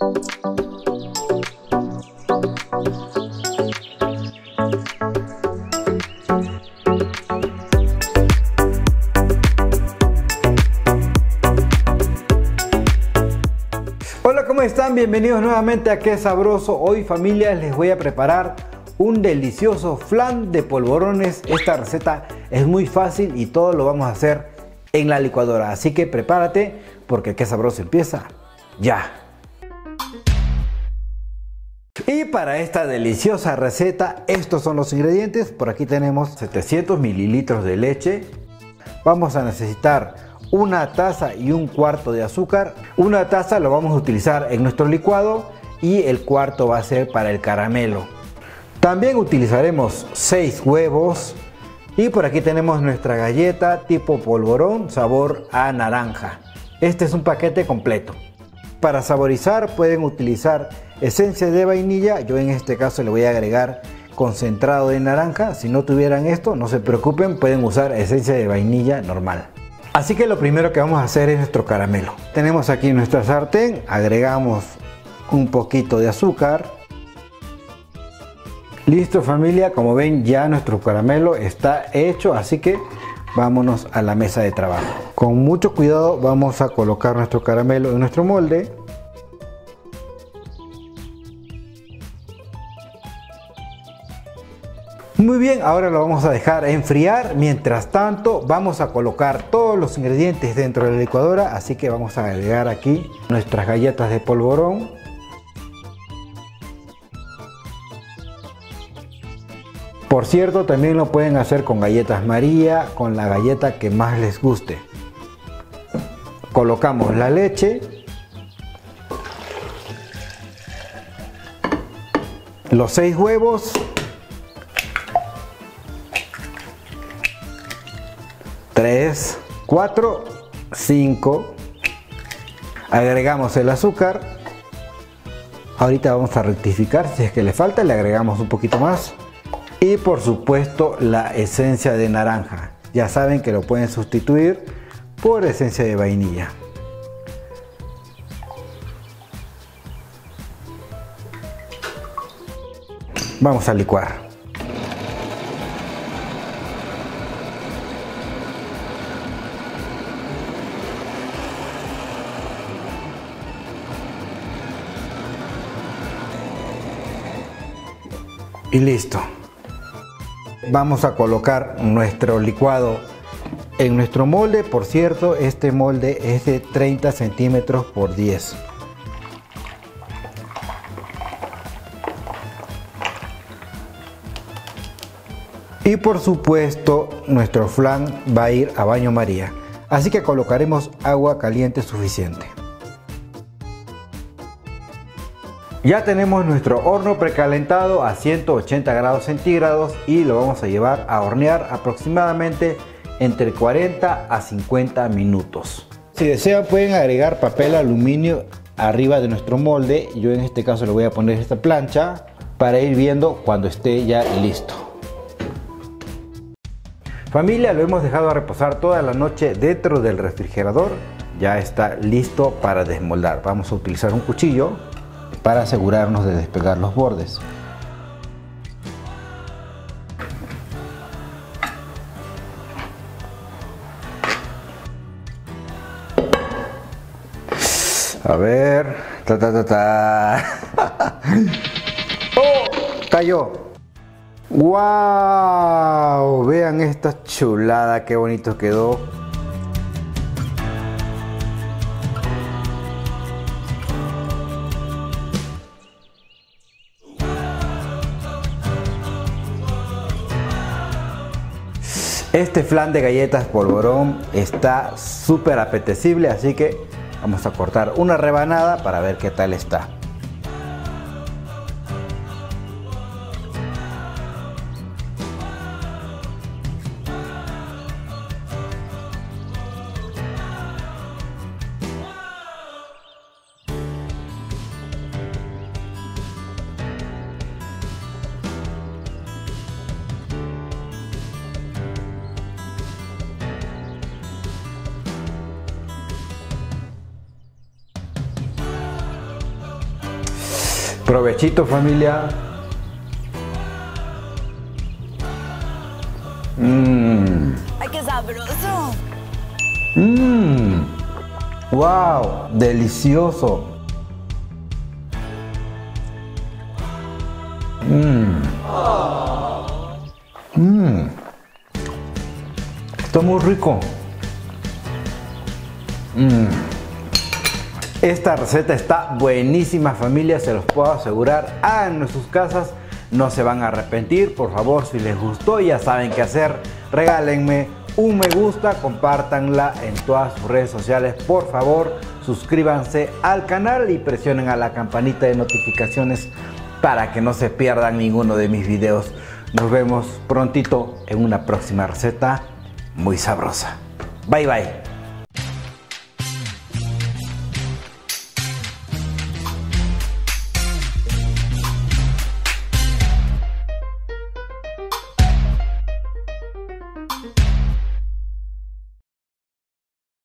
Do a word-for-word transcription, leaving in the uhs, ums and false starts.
Hola, ¿cómo están? Bienvenidos nuevamente a Qué Sabroso. Hoy, familia, les voy a preparar un delicioso flan de polvorones. Esta receta es muy fácil y todo lo vamos a hacer en la licuadora. Así que prepárate porque Qué Sabroso empieza ya. Y para esta deliciosa receta, estos son los ingredientes. Por aquí tenemos setecientos mililitros de leche. Vamos a necesitar una taza y un cuarto de azúcar. Una taza lo vamos a utilizar en nuestro licuado y el cuarto va a ser para el caramelo. También utilizaremos seis huevos y por aquí tenemos nuestra galleta tipo polvorón sabor a naranja. Este es un paquete completo. Para saborizar pueden utilizar esencia de vainilla. Yo en este caso le voy a agregar concentrado de naranja. Si no tuvieran esto, no se preocupen, pueden usar esencia de vainilla normal. Así que lo primero que vamos a hacer es nuestro caramelo. Tenemos aquí nuestra sartén, agregamos un poquito de azúcar. Listo, familia, como ven ya nuestro caramelo está hecho, así que vámonos a la mesa de trabajo. Con mucho cuidado vamos a colocar nuestro caramelo en nuestro molde. Muy bien, ahora lo vamos a dejar enfriar. Mientras tanto vamos a colocar todos los ingredientes dentro de la licuadora, así que vamos a agregar aquí nuestras galletas de polvorón. Por cierto, también lo pueden hacer con galletas María, con la galleta que más les guste. Colocamos la leche, los seis huevos, tres, cuatro, cinco, agregamos el azúcar. Ahorita vamos a rectificar, si es que le falta le agregamos un poquito más. Y por supuesto la esencia de naranja. Ya saben que lo pueden sustituir por esencia de vainilla. Vamos a licuar. Y listo. Vamos a colocar nuestro licuado en nuestro molde. Por cierto, este molde es de treinta centímetros por diez. Y por supuesto, nuestro flan va a ir a baño María. Así que colocaremos agua caliente suficiente. Ya tenemos nuestro horno precalentado a ciento ochenta grados centígrados y lo vamos a llevar a hornear aproximadamente entre cuarenta a cincuenta minutos. Si desean pueden agregar papel aluminio arriba de nuestro molde. Yo en este caso le voy a poner esta plancha para ir viendo cuando esté ya listo. Familia, lo hemos dejado a reposar toda la noche dentro del refrigerador. Ya está listo para desmoldar. Vamos a utilizar un cuchillo para asegurarnos de despegar los bordes. A ver, ta ta ta ta. ¡Oh! Cayó. ¡Wow! Vean esta chulada, qué bonito quedó. Este flan de galletas polvorón está súper apetecible, así que vamos a cortar una rebanada para ver qué tal está. Provechito, familia. Mmm. ¡Ay, qué sabroso! Mmm. Wow, delicioso. Mmm. Mmm. Está muy rico. Mmm. Esta receta está buenísima, familia, se los puedo asegurar. Háganlo en sus casas, no se van a arrepentir. Por favor, si les gustó, ya saben qué hacer. Regálenme un me gusta, compártanla en todas sus redes sociales. Por favor, suscríbanse al canal y presionen a la campanita de notificaciones para que no se pierdan ninguno de mis videos. Nos vemos prontito en una próxima receta muy sabrosa. Bye bye.